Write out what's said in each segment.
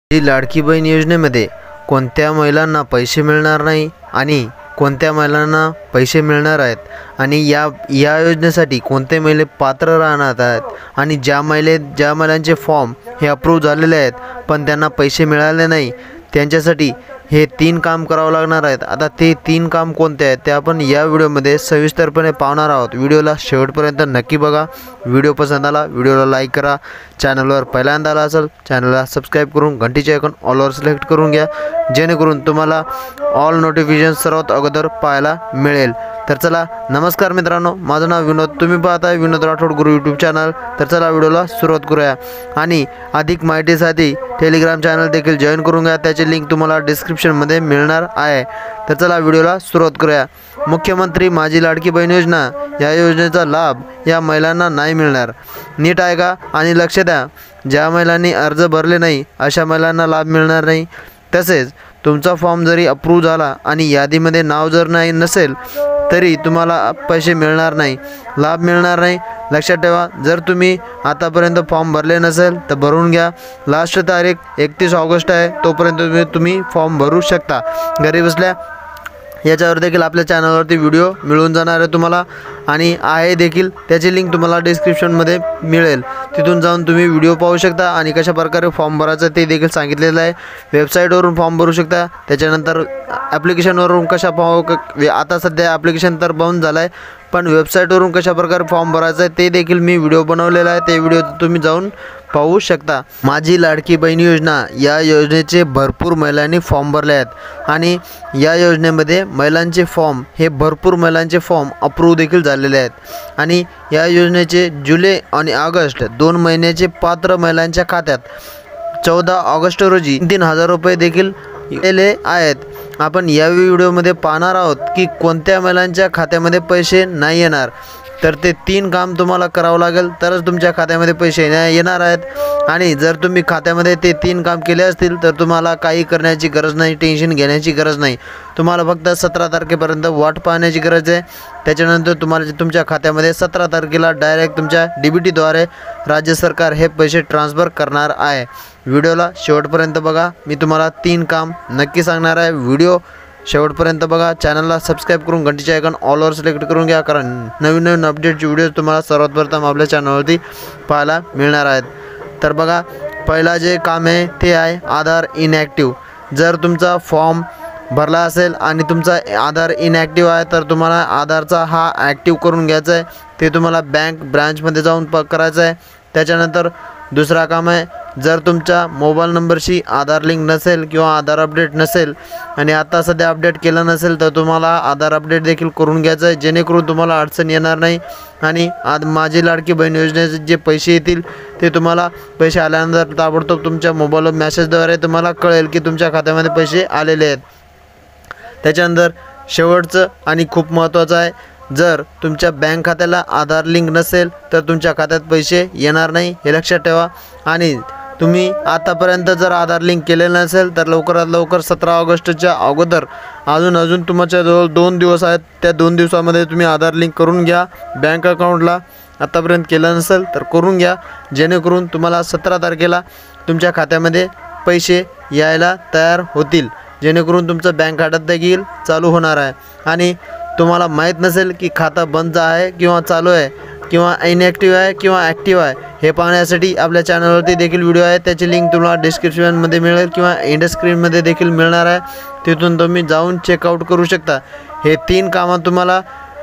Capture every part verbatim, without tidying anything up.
जी लाडकी बहीण योजनेमध्ये कोणत्या महिलांना पैसे मिळणार नाही आणि कोणत्या महिलांना पैसे मिळणार आहेत आणि या या योजनेसाठी कोणते महिला पात्र राहणार आहेत आणि ज्या महिले ज्या महिलांचे फॉर्म हे अप्रूव्ह झालेले आहेत पण त्यांना पैसे मिळाले नाही त्यांच्यासाठी हे तीन काम करावं लागणार आहेत। आता ते तीन काम कोणते आहेत ते आपण या व्हिडिओमध्ये सविस्तरपणे पाहणार आहोत। व्हिडिओला शेवटपर्यंत नक्की बघा। व्हिडिओ पसंत आला व्हिडिओला लाईक करा। चॅनलवर पहिल्यांदा आला असेल चॅनलला सबस्क्राइब करून घंटीचे आयकॉन ऑलवर सिलेक्ट करून घ्या जेणेकरून तुम्हाला ऑल नोटिफिकेशन सर्वात अगोदर पाहायला मिळेल। तर चला नमस्कार मित्रांनो, माझं नाव विनोद, तुम्ही पाहताय विनोद राठोड गुरु यूट्यूब चॅनल। तर चला व्हिडिओला सुरुवात करूया आणि अधिक माहितीसाठी टेलिग्राम चॅनल देखील जॉईन करून घ्या, त्याची लिंक तुम्हाला डिस्क्रिप्शन मध्ये मिळणार आहे। तर चला व्हिडिओला सुरुवात करूया। मुख्यमंत्री माझी लाडकी बहीण योजना या योजनेचा लाभ या महिलांना नाही मिळणार। नीट ऐका आणि लक्ष द्या, ज्या महिलांनी अर्ज भरले नाही अशा महिलांना लाभ मिळणार नाही। तसेच तुमचा फॉर्म जरी अप्रूव्ह झाला आणि यादीमध्ये नाव जर नाही नसेल तरी तुम्हाला पैसे मिळणार नाही, लाभ मिळणार नाही। लक्षात ठेवा, जर तुम्ही आतापर्यंत फॉर्म भरले नसेल तर भरून घ्या। लास्ट तारीख एकतीस ऑगस्ट आहे, तोपर्यंत तुम्ही तुम्ही फॉर्म भरू शकता घरी बसल्या। याच्यावर देखील आपल्या चॅनलवरती व्हिडिओ मिळून जाणार आहे तुम्हाला आणि आहे देखील, त्याची लिंक तुम्हाला डिस्क्रिप्शनमध्ये मिळेल, तिथून जाऊन तुम्ही व्हिडिओ पाहू शकता आणि कशा प्रकारे फॉर्म भरायचा ते देखील सांगितलेलं आहे। वेबसाईटवरून फॉर्म भरू शकता, त्याच्यानंतर ॲप्लिकेशनवरून कशा पाहू, आता सध्या ॲप्लिकेशन तर बंद झालं आहे पण वेबसाईटवरून कशा प्रकारे फॉर्म भरायचा आहे ते देखील मी व्हिडिओ बनवलेला आहे, ते व्हिडिओ तुम्ही जाऊन पाहू शकता। माझी लाडकी बहीण योजना या योजनेचे भरपूर महिलांनी फॉर्म भरले आहेत आणि या योजनेमध्ये महिलांचे फॉर्म हे भरपूर महिलांचे फॉर्म अप्रूव्ह देखील झालेले आहेत आणि या योजनेचे जुलै आणि ऑगस्ट दोन महिन्याचे पात्र महिलांच्या खात्यात चौदा ऑगस्ट रोजी तीन हजार रुपये देखील गेले आहेत। आपण या व्हिडिओमध्ये पाहणार आहोत की कोणत्या महिलांच्या खात्यामध्ये पैसे नाही येणार, तर ते तीन काम तुम्हाला करावं लागेल तरच तुमच्या खात्यामध्ये पैसे येणार आहेत। आणि जर तुम्ही खात्यामध्ये ते तीन काम केले असतील तर तुम्हाला काही करण्याची गरज नाही, टेन्शन घेण्याची गरज नाही। तुम्हाला फक्त सतरा तारखेपर्यंत वाट पाहण्याची गरज आहे। त्याच्यानंतर तुम्हाला तुमच्या खात्यामध्ये सतरा तारखेला डायरेक्ट तुमच्या डी बी टीद्वारे राज्य सरकार हे पैसे ट्रान्सफर करणार आहे। व्हिडिओला शेवटपर्यंत बघा, मी तुम्हाला तीन काम नक्की सांगणार आहे। व्हिडिओ शेवटपर्यंत बघा, चॅनलला सबस्क्राइब करून घंटीचे आयकॉन ऑलवर सिलेक्ट करून घ्या, कारण नवीन नवीन अपडेटचे व्हिडिओ तुम्हाला सर्वात प्रथम आपल्या चॅनलवरती पाहायला मिळणार आहेत। तर बघा, पहिला जे काम आहे ते आहे आधार इनॲक्टिव्ह। जर तुमचा फॉर्म भरला असेल आणि तुमचा आधार इनॲक्टिव्ह आहे तर तुम्हाला आधारचा हा ॲक्टिव्ह करून घ्यायचा आहे, ते तुम्हाला बँक ब्रांचमध्ये जाऊन प करायचं आहे। त्याच्यानंतर दुसरा काम आहे, जर तुमच्या मोबाईल नंबरशी आधार लिंक नसेल किंवा आधार अपडेट नसेल आणि आता सध्या अपडेट केलं नसेल तर तुम्हाला आधार अपडेट देखील करून घ्यायचं आहे, जेणेकरून तुम्हाला अडचण येणार नाही आणि आज माझी लाडकी बहीण योजनेचे जे पैसे येतील ते तुम्हाला पैसे आल्यानंतर ताबडतोब तुमच्या मोबाईलवर मेसेजद्वारे तुम्हाला कळेल की तुमच्या खात्यामध्ये पैसे आलेले आहेत। त्याच्यानंतर शेवटचं आणि खूप महत्त्वाचं आहे, जर तुमच्या बँक खात्याला आधार लिंक नसेल तर तुमच्या खात्यात पैसे येणार नाही, हे लक्षात ठेवा। आणि तुम्ही आतापर्यंत जर आधार लिंक केलेलं नसेल तर लवकरात लवकर सतरा ऑगस्टच्या अगोदर अजून अजून तुमच्या जवळ दोन दिवस आहेत, त्या दोन दिवसामध्ये तुम्ही आधार लिंक करून घ्या बँक अकाउंटला। आतापर्यंत केलं नसेल तर करून घ्या, जेणेकरून तुम्हाला सतरा तारखेला तुमच्या खात्यामध्ये पैसे यायला तयार होतील, जेणेकरून तुमचं बँक खात्यात देखील चालू होणार आहे। आणि तुम्हाला माहीत नसेल की खातं बंद आहे किंवा चालू आहे किंवा इनॲक्टिव्ह आहे किंवा ॲक्टिव्ह आहे, हे पाहण्यासाठी आपल्या चॅनलवरती देखील व्हिडिओ आहे, त्याची लिंक तुम्हाला डिस्क्रिप्शनमध्ये मिळेल किंवा एंड स्क्रीनमध्ये देखील मिळणार आहे, तिथून तुम्ही जाऊन चेकआउट करू शकता। हे तीन कामं तुम्हाला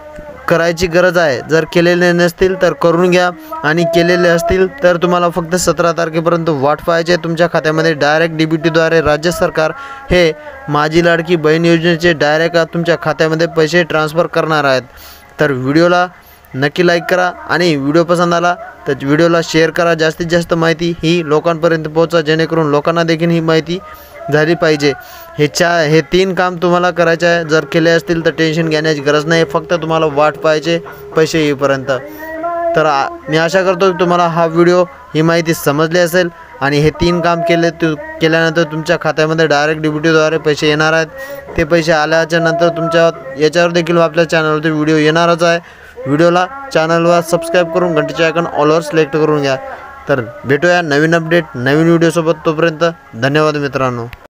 करायची गरज आहे, जर केलेले नसतील तर करून घ्या आणि केलेले असतील तर तुम्हाला फक्त सतरा तारखेपर्यंत वाट पाहायची आहे। तुमच्या खात्यामध्ये डायरेक्ट डी बी टीद्वारे राज्य सरकार हे माझी लाडकी बहीण योजनेचे डायरेक्ट तुमच्या खात्यामध्ये पैसे ट्रान्सफर करणार आहेत। तर व्हिडिओला नक्की लाईक करा आणि व्हिडिओ पसंत आला तर व्हिडिओला शेअर करा, जास्तीत जास्त माहिती ही लोकांपर्यंत पोहोचा, जेणेकरून लोकांना देखील ही माहिती झाली पाहिजे। हे चा हे तीन काम तुम्हाला करायचे आहे, जर केले असतील तर टेन्शन घेण्याची गरज नाही, फक्त तुम्हाला वाट पाहायचे पैसे येईपर्यंत। तर मी आशा करतो की तुम्हाला हा व्हिडिओ ही माहिती समजली असेल आणि हे तीन काम केले तु केल्यानंतर तुमच्या खात्यामध्ये डायरेक्ट डी बी टीद्वारे पैसे येणार आहेत। ते पैसे आल्याच्या नंतर तुमच्या याच्यावर देखील आपल्या चॅनलवरती व्हिडिओ येणारच आहे। व्हिडिओला चॅनलवर सबस्क्राइब करून घंटीचे आयकॉन ऑलवर सिलेक्ट करून घ्या, तर भेटूया नवीन अपडेट नवीन व्हिडिओसोबत. तोपर्यंत धन्यवाद मित्रांनो.